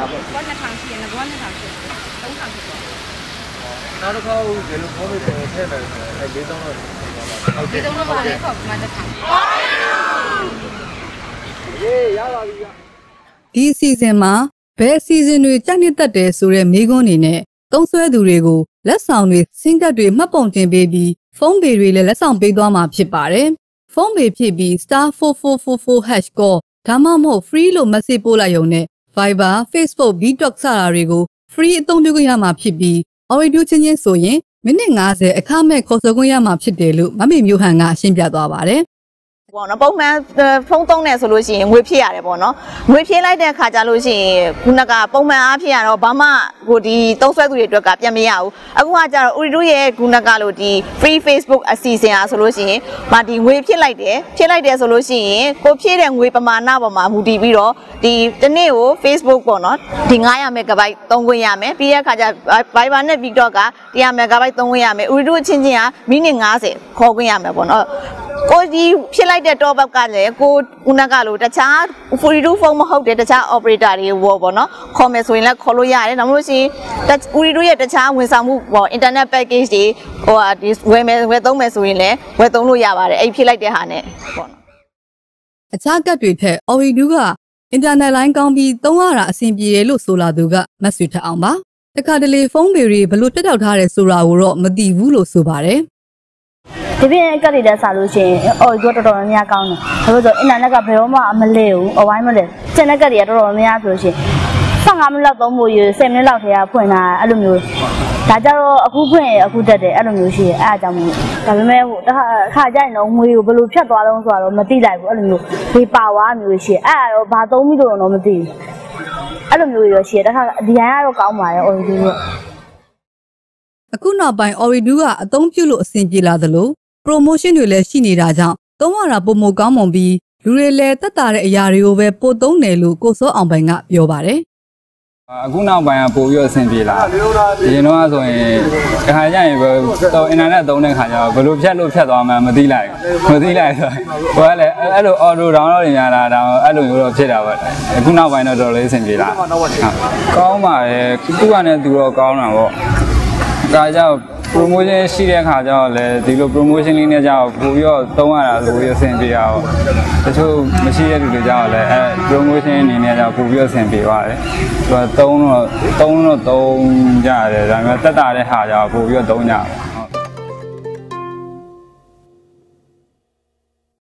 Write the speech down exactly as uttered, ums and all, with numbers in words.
có nhà thằng chị là có nhà thằng chị đúng thằng chị nó nó có cái lúc có bị thế này hay biết đâu rồi biết đâu nó mà đấy không mà nhà thằng ဒီအစီအစဉ်မှာဘယ်အစီအစဉ်တွေကြိုက်နေတတ်တယ်ဆိုတဲ့မိကွန်းအနေနဲ့သုံးဆွဲသူတွေကိုလက်ဆောင်တွေစင်ကတ်တွေမှတ်ပုံတင်ပေးပြီးဖုန်းပေတွေလည်းလက်ဆောင်ပေးသွားမှာဖြစ်ပါတယ်ဖုန်းပေဖြစ်ပြီး star four four four four hash ကိုဒါမှမဟုတ် free လို့ message ပို့လိုက်ရုံနဲ့ Viber Facebook BeeTalk စတာတွေကို free အသုံးပြုခွင့်ရမှာဖြစ်ပြီး audio ချင်းချင်းဆိုရင်မိနစ်၅၀အခမဲ့ခေါ်ဆိုခွင့်ရမှာဖြစ်တယ်လို့မမေမျိုးဟန်ကရှင်းပြသွားပါတယ်ပေါ့နော်ပုံမှန်ဖုန်းသုံးတယ်ဆိုလို့ရှိရင်ငွေဖြည့်ရတယ်ပေါ့နော်ငွေဖြည့်လိုက်တဲ့အခါကျလို့ရှိရင်ခုနကပုံမှန်အားဖြည့်ရတော့ဘာမှဟိုဒီသုံးဆွဲသူတွေအတွက်ကပြန်မရဘူးအခုကကျတော့ Uridu ရဲ့ခုနကလို့ဒီ free Facebook အစီအစဉ်အားဆိုလို့ရှိရင်မဒီငွေဖြည့်လိုက်တယ်ဖြည့်လိုက်တယ်ဆိုလို့ရှိရင်ကိုဖြည့်တဲ့ငွေပမာဏပေါ်မှာမူတည်ပြီးတော့ဒီတစ်နေ့ကို Facebook ပေါ့နော်ဒီnine hundred megabyte သုံးခွင့်ရမယ်ပြီးတဲ့အခါကျ Viber နဲ့ BeeTalk ကone hundred megabyte သုံးခွင့်ရမယ် Uridu ချင်းချင်းကမိနစ်၅၀ခေါ်ခွင့်ရမယ်ပေါ့နော်ကိုဒီဖြစ်လိုက်တဲ့ top up ကလည်းကိုခုနကလို့တခြား Uridu ဖုန်းမဟုတ်တဲ့တခြား operator တွေပေါ့နော်ခေါ်မယ်ဆိုရင်လည်းခေါ်လို့ရတယ်ဒါမှမဟုတ်ရှင် Uridu ရဲ့တခြားဝန်ဆောင်မှုပေါ့ internet package တွေဟိုဟာဒီဝယ်မယ်ဝယ်သုံးမယ်ဆိုရင်လည်းဝယ်သုံးလို့ရပါတယ်အဲ့ဖြစ်လိုက်တဲ့ဟာနဲ့ပေါ့နော်အခြားကတ်တွေထက် Uridu က internet line ကောင်းပြီးသုံးရတာအဆင်ပြေတယ်လို့ဆိုလာသူကမတ်ဆွေထအောင်ပါတခါတလေဖုန်းတွေဘယ်လိုပြတ်တောက်ထားတယ်ဆိုတာကိုတော့မသိဘူးလို့ဆိုပါတယ်ဒီပြင်ကတ်တွေတက်စားလို့ရှိရင်အော်ဒီတော့တော်တော်များများကောင်းတယ်။ဒါလို့ဆိုအင်တာနက်ကဘယ်တော့မှမလဲဘူး။အဝိုင်းမလဲ။ကျန်တဲ့ကတ်တွေကတော်တော်များများဆိုလို့ရှိရင်fifteenမိနစ်လောက်သုံးဖို့ရtenမိနစ်လောက်ထဲကဖွင့်တာအဲ့လိုမျိုးဒါကြတော့အခုဖွင့်အခုတက်တယ်အဲ့လိုမျိုးရှိတယ်အဲ့အကြောင်းမျိုးဒါပေမဲ့ဟိုတစ်ခါအခါကျရင်တော့ငွေကိုဘယ်လိုဖြတ်သွားလုံးဆိုတော့မသိလိုက်ဘူးအဲ့လိုမျိုးဒီပါဝါမျိုးရှိအဲ့အဲ့တော့ဘာသုံးပြီးတော့တော့မသိဘူးအဲ့လိုမျိုးရရှိတယ်တစ်ခါဒီဟန်ကတော့ကောင်းပါတယ်အော်ဒီမျိုးအခုနောက်ပိုင်း Uridu ကအသုံးပြုလို့အဆင်ပြေလာသလို promotion တွေလည်းရှိနေတာကြောင့်သုံးရတာပုံမကောင်းမွန်ပြီးလူတွေလည်းတက်တာတဲ့အရာတွေကိုပဲပို့သုံးတယ်လို့ကိုစောအောင်ပိုင်ကပြောပါတယ်အခုနောက်ပိုင်းကပို့ပြီးအဆင်ပြေလာဒီရင်တော့ဆိုရင်တစ်ခါကျရင်တော့အင်တာနက်သုံးတဲ့ခါကျတော့ဘယ်လိုဖြတ်လို့ဖြတ်သွားမှမသိလိုက်မသိလိုက်ဆိုဟိုကလည်းအဲ့လို auto download တွေများလာတာအဲ့လိုမျိုးတော့ဖြစ်တာပေါ့အခုနောက်ပိုင်းတော့တော်တော်လေးအဆင်ပြေလာကောင်းပါတယ်ခုကလည်းသူတော့ကောင်းတာပေါ့ဒါကြောင့် promotion ရှိတဲ့ခါကျတော့လည်းဒီလို promotion လေးနဲ့ကြောက်ပို့ပြီးတော့သုံးရတာပို့ပြီးအဆင်ပြေအောင်တချို့မရှိတဲ့လူတွေကြောက်လည်းအဲ promotion အနေနဲ့ကြောက်ပို့ပြီးအဆင်ပြေပါတယ်သူကသုံးတော့သုံးတော့သုံးကြတယ်ဒါပေမဲ့တက်တာတဲ့ဟာကြောင့်ပို့ပြီးတော့သုံးကြတယ်